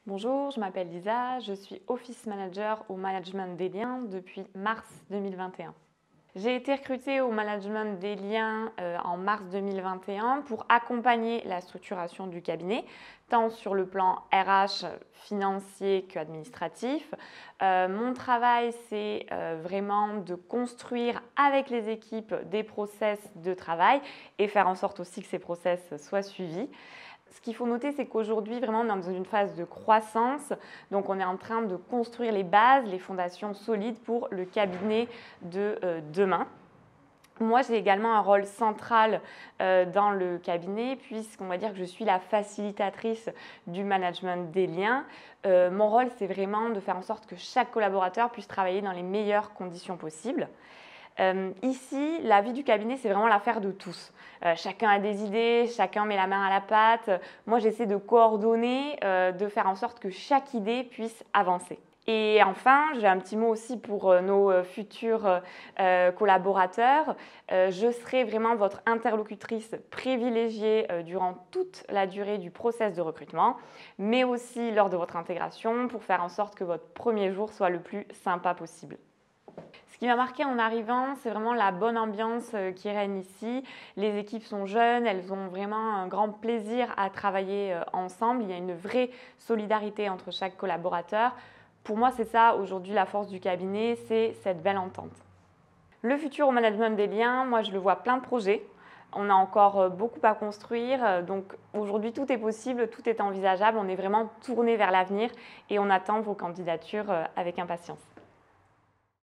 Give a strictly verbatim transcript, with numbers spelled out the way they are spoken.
Bonjour, je m'appelle Lisa, je suis Office Manager au Management des Liens depuis mars deux mille vingt et un. J'ai été recrutée au Management des Liens euh, en mars deux mille vingt et un pour accompagner la structuration du cabinet, tant sur le plan R H, financier qu'administratif. Euh, mon travail, c'est euh, vraiment de construire avec les équipes des process de travail et faire en sorte aussi que ces process soient suivis. Ce qu'il faut noter, c'est qu'aujourd'hui, vraiment, on est dans une phase de croissance. Donc, on est en train de construire les bases, les fondations solides pour le cabinet de euh, demain. Moi, j'ai également un rôle central euh, dans le cabinet puisqu'on va dire que je suis la facilitatrice du management des liens. Euh, mon rôle, c'est vraiment de faire en sorte que chaque collaborateur puisse travailler dans les meilleures conditions possibles. Euh, ici, la vie du cabinet, c'est vraiment l'affaire de tous. Euh, chacun a des idées, chacun met la main à la pâte. Moi, j'essaie de coordonner, euh, de faire en sorte que chaque idée puisse avancer. Et enfin, j'ai un petit mot aussi pour euh, nos euh, futurs euh, collaborateurs. Euh, je serai vraiment votre interlocutrice privilégiée euh, durant toute la durée du process de recrutement, mais aussi lors de votre intégration pour faire en sorte que votre premier jour soit le plus sympa possible. Ce qui m'a marqué en arrivant, c'est vraiment la bonne ambiance qui règne ici. Les équipes sont jeunes, elles ont vraiment un grand plaisir à travailler ensemble. Il y a une vraie solidarité entre chaque collaborateur. Pour moi, c'est ça aujourd'hui la force du cabinet, c'est cette belle entente. Le futur au management des liens, moi je le vois plein de projets. On a encore beaucoup à construire, donc aujourd'hui tout est possible, tout est envisageable. On est vraiment tourné vers l'avenir et on attend vos candidatures avec impatience.